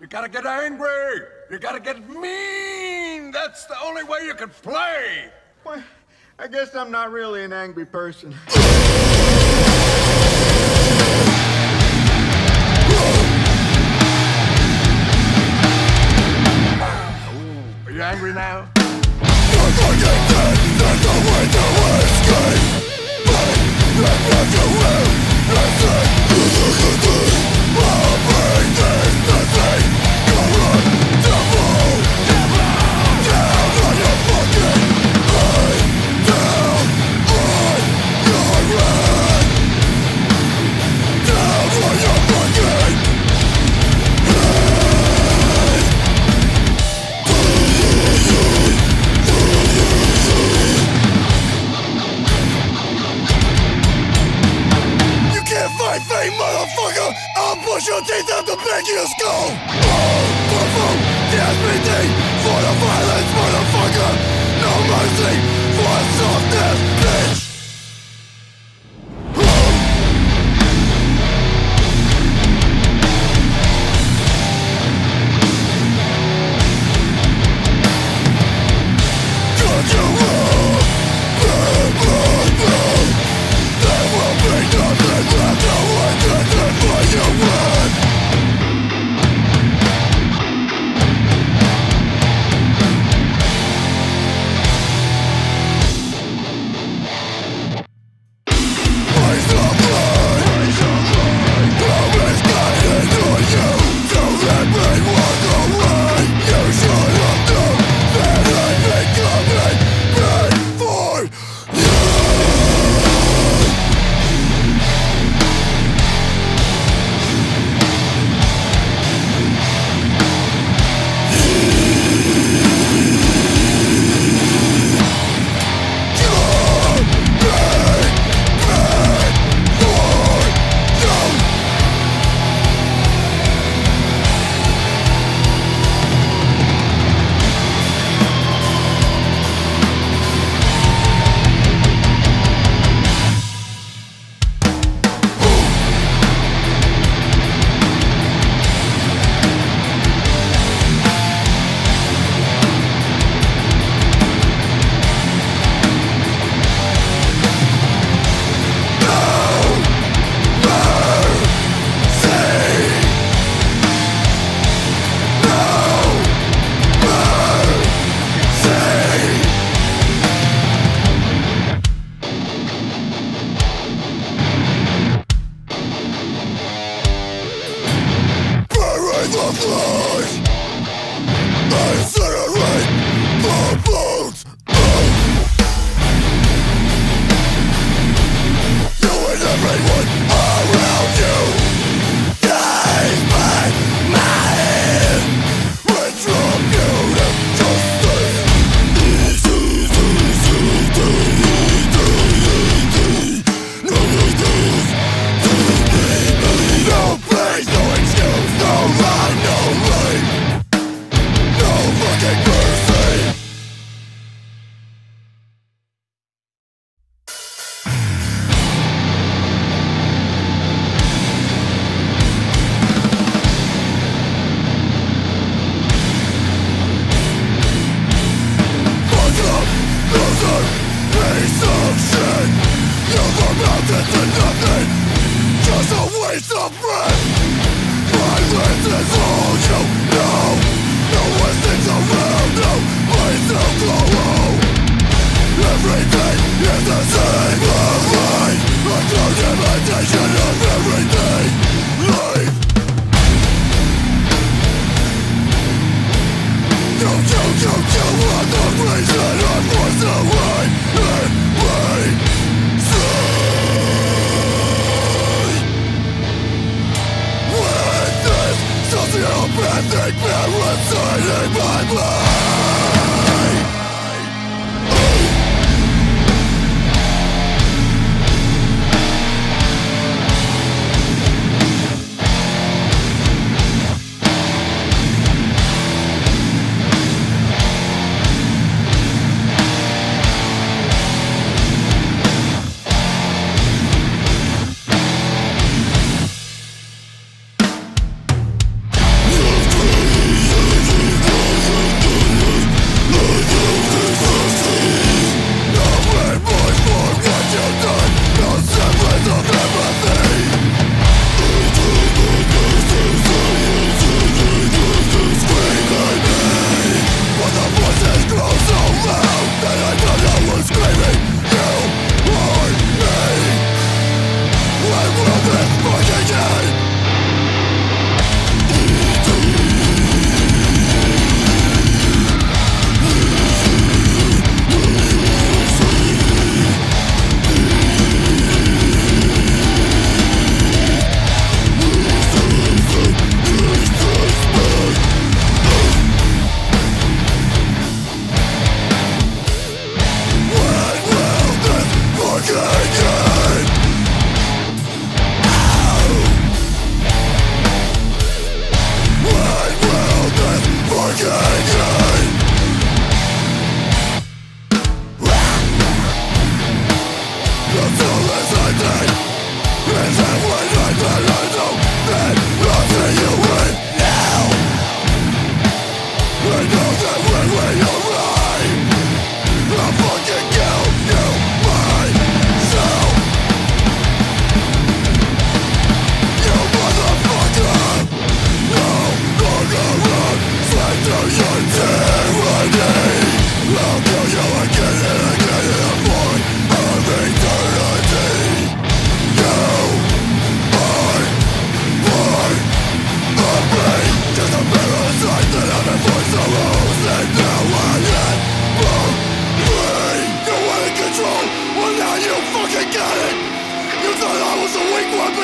You gotta get angry. You gotta get mean. That's the only way you can play. Well, I guess I'm not really an angry person. Are you angry now? Motherfucker, I'll push your teeth out the back of your skull. Perform the SPD for the violence, motherfucker. No mercy for softness, bitch. Could you rule? There will be nothing left to witness for you win. Raise the blood. Who is guiding on you to let me walk away? You should have known that I'd be coming back for you. Incinerate the bones. You and everyone around you gave me my retributive justice. No place, no excuse, no line, no lane. No fucking mercy. Fuck up, loser, piece of shit. You've amounted to nothing, just a waste of breath. Violence is all you know. No one sticks around, no place to go. Everything is the same, alright. A close imitation of everything. Life. You are the reason I forced away and wait. With this sociopathic parasite in my mind.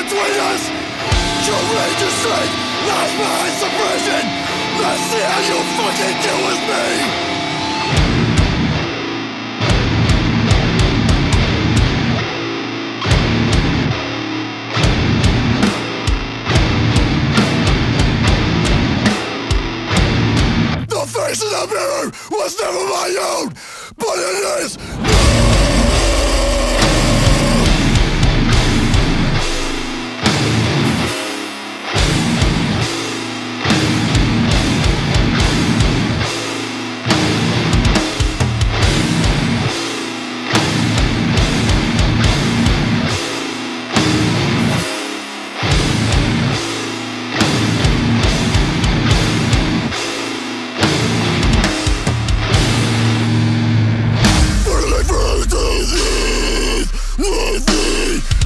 between us. Courageous strength lies behind suppression. Let's see how you fucking deal with me. The face in the mirror was never my own, but it is now. With me.